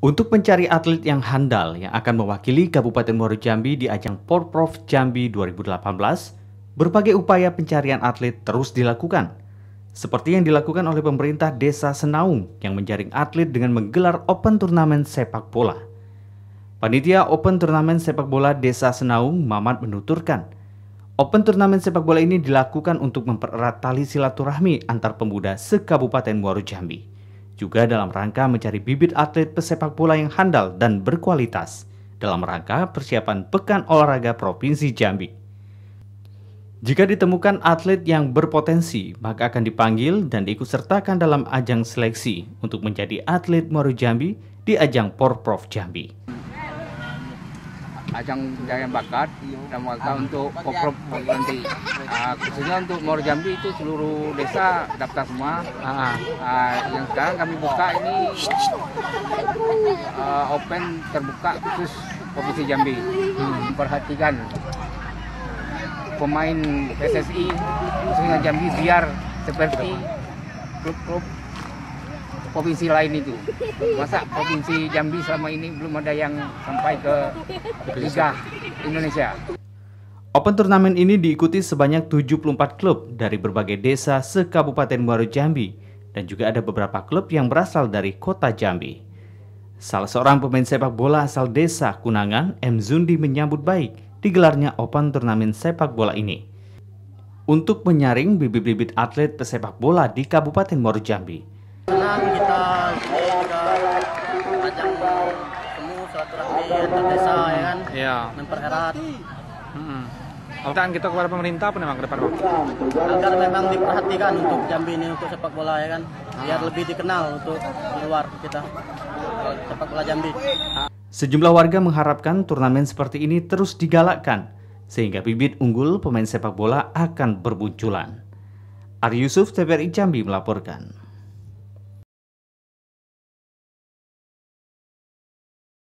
Untuk mencari atlet yang handal yang akan mewakili Kabupaten Muaro Jambi di ajang Porprov Jambi 2018, berbagai upaya pencarian atlet terus dilakukan. Seperti yang dilakukan oleh pemerintah Desa Senaung yang menjaring atlet dengan menggelar open turnamen sepak bola. Panitia Open Turnamen Sepak Bola Desa Senaung, Mamat, menuturkan, Open Turnamen Sepak Bola ini dilakukan untuk mempererat tali silaturahmi antar pemuda se-Kabupaten Muaro Jambi. Juga dalam rangka mencari bibit atlet pesepak bola yang handal dan berkualitas dalam rangka persiapan Pekan Olahraga Provinsi Jambi. Jika ditemukan atlet yang berpotensi, maka akan dipanggil dan diikutsertakan dalam ajang seleksi untuk menjadi atlet Muaro Jambi di ajang Porprov Jambi. Ajang pencarian bakat dan maka untuk Porprov nanti khususnya untuk Muaro Jambi itu seluruh desa daftar semua. Yang sekarang kami buka ini open terbuka khusus Provinsi Jambi. Memperhatikan pemain PSSI khususnya Jambi biar seperti klub-klub provinsi lain itu. Masa Provinsi Jambi selama ini belum ada yang sampai ke Liga Indonesia. Open turnamen ini diikuti sebanyak 74 klub dari berbagai desa se-Kabupaten Muaro Jambi dan juga ada beberapa klub yang berasal dari kota Jambi. Salah seorang pemain sepak bola asal desa Kunangan, M. Zundi, menyambut baik digelarnya Open turnamen sepak bola ini untuk menyaring bibit-bibit atlet pesepak bola di Kabupaten Muaro Jambi. Senang kita juga ajang temu silaturahmi antar desa ya kan, mempererat. Pertanyaan kita kepada pemerintah apa memang ke depan, Bang? Agar memang diperhatikan untuk Jambi ini untuk sepak bola ya kan, biar lebih dikenal untuk di luar kita sepak bola Jambi. Sejumlah warga mengharapkan turnamen seperti ini terus digalakkan sehingga bibit unggul pemain sepak bola akan bermunculan. Ari Yusuf, TVRI Jambi melaporkan.